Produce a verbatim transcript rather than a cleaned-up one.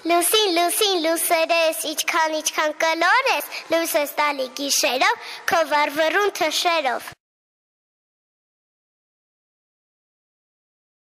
Լուսին, լուսին, լուսերես, իչքան, իչքան կլոր ես, լույս ես տալի գիշերով, քո վառվռուն թշերով։